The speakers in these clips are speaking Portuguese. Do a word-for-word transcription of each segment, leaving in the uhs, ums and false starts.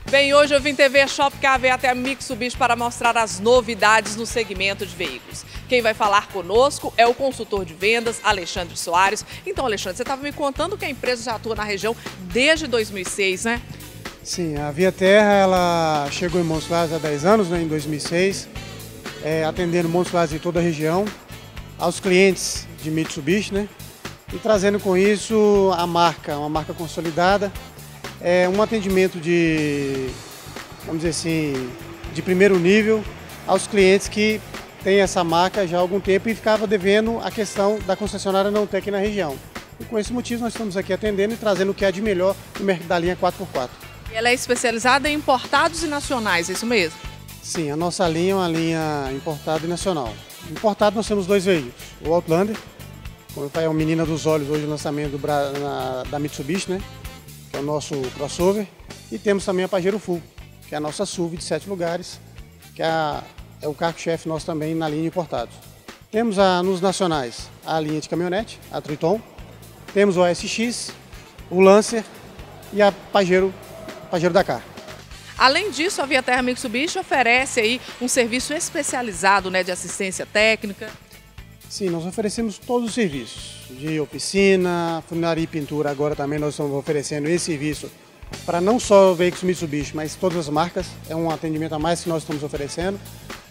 Bem, hoje eu vim T V Shopcar veio até a Mitsubishi para mostrar as novidades no segmento de veículos. Quem vai falar conosco é o consultor de vendas, Alexandre Soares. Então, Alexandre, você estava me contando que a empresa já atua na região desde dois mil e seis, né? Sim, a Via Terra ela chegou em Montes Claros há dez anos, né, em dois mil e seis, é, atendendo Montes Claros e toda a região, aos clientes de Mitsubishi, né? E trazendo com isso a marca, uma marca consolidada, é, um atendimento de, vamos dizer assim, de primeiro nível aos clientes que têm essa marca já há algum tempo e ficava devendo a questão da concessionária não ter aqui na região. E com esse motivo nós estamos aqui atendendo e trazendo o que há de melhor no mercado da linha quatro por quatro. Ela é especializada em importados e nacionais, é isso mesmo? Sim, a nossa linha é uma linha importada e nacional. Importado nós temos dois veículos, o Outlander, como eu falei, é o menina dos olhos hoje o lançamento do, na, da Mitsubishi, né? Que é o nosso crossover, e temos também a Pajero Full, que é a nossa S U V de sete lugares, que é, a, é o carro-chefe nosso também na linha importados. Temos a, nos nacionais a linha de caminhonete, a Triton, temos o A S X, o Lancer e a Pajero, Pajero Dakar. Além disso, a Via Terra Mitsubishi oferece aí um serviço especializado, né, de assistência técnica. Sim, nós oferecemos todos os serviços, de oficina, funilaria e pintura. Agora também nós estamos oferecendo esse serviço para não só veículos Mitsubishi, mas todas as marcas. É um atendimento a mais que nós estamos oferecendo.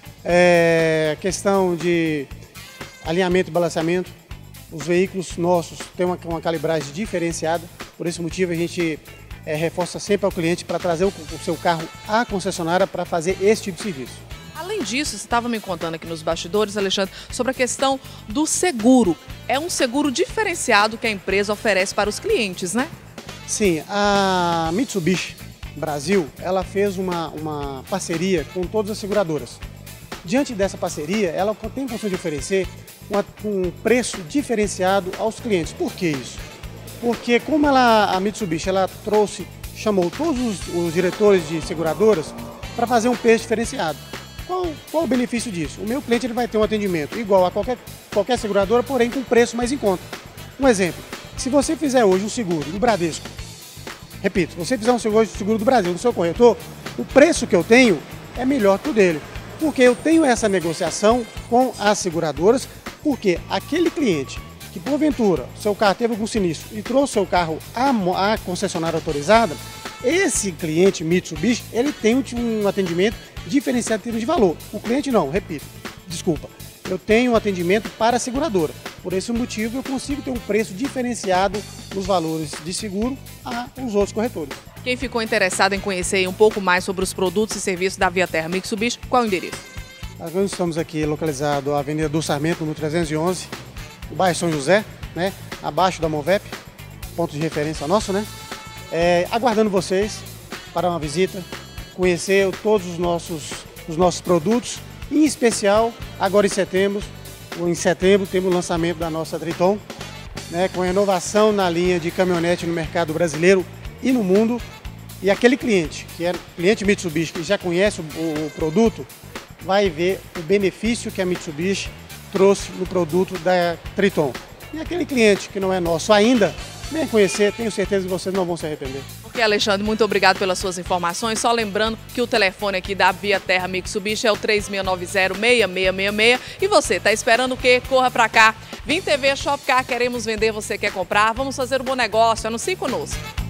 É questão de alinhamento e balanceamento. Os veículos nossos têm uma, uma calibragem diferenciada, por esse motivo a gente é, reforça sempre ao cliente para trazer o, o seu carro à concessionária para fazer esse tipo de serviço. Além disso, você estava me contando aqui nos bastidores, Alexandre, sobre a questão do seguro. É um seguro diferenciado que a empresa oferece para os clientes, né? Sim, a Mitsubishi Brasil, ela fez uma, uma parceria com todas as seguradoras. Diante dessa parceria, ela tem a condição de oferecer uma, um preço diferenciado aos clientes. Por que isso? Porque como ela, a Mitsubishi ela trouxe, chamou todos os, os diretores de seguradoras para fazer um preço diferenciado. Qual, qual o benefício disso? O meu cliente ele vai ter um atendimento igual a qualquer, qualquer seguradora, porém com preço mais em conta. Um exemplo, se você fizer hoje um seguro no Bradesco, repito, se você fizer um seguro, seguro do Brasil no seu corretor, o preço que eu tenho é melhor que o dele. Porque eu tenho essa negociação com as seguradoras, porque aquele cliente que porventura seu carro teve algum sinistro e trouxe seu carro à, à concessionária autorizada, esse cliente Mitsubishi, ele tem um atendimento diferenciado em termos de valor. O cliente não, repito, desculpa, eu tenho um atendimento para a seguradora. Por esse motivo eu consigo ter um preço diferenciado nos valores de seguro aos outros corretores. Quem ficou interessado em conhecer um pouco mais sobre os produtos e serviços da Via Terra Mitsubishi, qual é o endereço? Nós estamos aqui localizados na Avenida do Sarmento, número trezentos e onze, no bairro São José, né, abaixo da Movep, ponto de referência nosso, né? É, aguardando vocês para uma visita, conhecer todos os nossos, os nossos produtos, em especial agora em setembro, em setembro temos o lançamento da nossa Triton, né, com a inovação na linha de caminhonete no mercado brasileiro e no mundo. E aquele cliente, que é cliente Mitsubishi, que já conhece o, o produto, vai ver o benefício que a Mitsubishi trouxe no produto da Triton. E aquele cliente que não é nosso ainda, venha conhecer, tenho certeza que vocês não vão se arrepender. Ok, Alexandre, muito obrigado pelas suas informações. Só lembrando que o telefone aqui da Via Terra Mitsubishi é o três seis nove zero, seis seis seis seis. E você, está esperando o quê? Corra para cá. Vim T V Shopcar, queremos vender, você quer comprar? Vamos fazer um bom negócio, anuncie conosco.